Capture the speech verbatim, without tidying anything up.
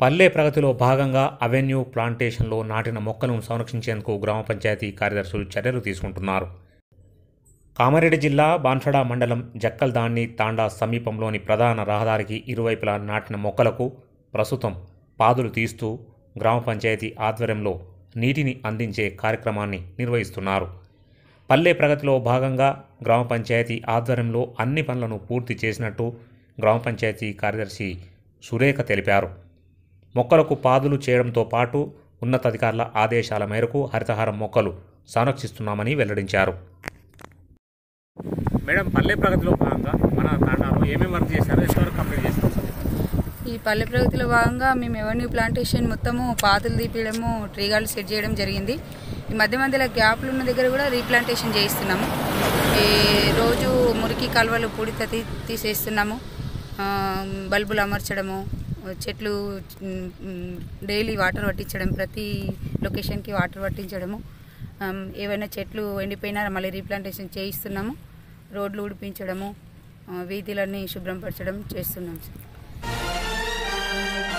పల్లె ప్రగతిలో భాగంగా అవెన్యూ ప్లాంటేషన్లో నాటిన మొక్కలను సంరక్షించేందుకు గ్రామ పంచాయతీ కార్యదర్శులు చర్యలు తీసుకుంటున్నారు. కామారెడ్డి జిల్లా బాన్సడ మండలం జక్కల్దాన్ని తాండా సమీపంలోని ప్రధాన రహదారికి ఇరువైపులా నాటిన మొక్కలకు ప్రస్తుతం పాదులు తీస్తూ గ్రామ పంచాయతీ ఆధ్వర్యంలో నీటిని అందించే కార్యక్రమాన్ని నిర్వహిస్తున్నారు. పల్లె ప్రగతిలో భాగంగా గ్రామ పంచాయతీ ఆధ్వర్యంలో అన్ని పనులను పూర్తి చేసినట్టు గ్రామ పంచాయతీ కార్యదర్శి సురేఖ తెలిపారు. మొక్కలకు పాదులు చేయడంతో పాటు ఉన్నతాధికారుల ఆదేశాల మేరకు హరితహారం మొక్కలు సంరక్షిస్తున్నామని వెల్లడించారు. మేడం, పల్లె ప్రగతిలో భాగంగా మన తాండాలో ఏమేమి వర్క్ చేశారో ఎంతవరకు కంప్లీట్ చేస్తాం? ఈ పల్లె ప్రగతిలో భాగంగా మేము ఎవెన్యూ ప్లాంటేషన్ మొత్తము పాతులు తీపియడము, ట్రీగాలు సెట్ చేయడం జరిగింది. ఈ మధ్య మధ్యలో గ్యాప్లు ఉన్న దగ్గర కూడా రీప్లాంటేషన్ చేయిస్తున్నాము. ఈ రోజు మురికి కాలువలు పూడిత తీ తీసేస్తున్నాము. బల్బులు అమర్చడము, చెట్లు డైలీ వాటర్ పట్టించడం, ప్రతి లొకేషన్కి వాటర్ పట్టించడము, ఏవైనా చెట్లు ఎండిపోయినా మళ్ళీ రీప్లాంటేషన్ చేయిస్తున్నాము. రోడ్లు ఊడిపించడము, వీధులన్నీ శుభ్రం పరచడం చేస్తున్నాం సార్.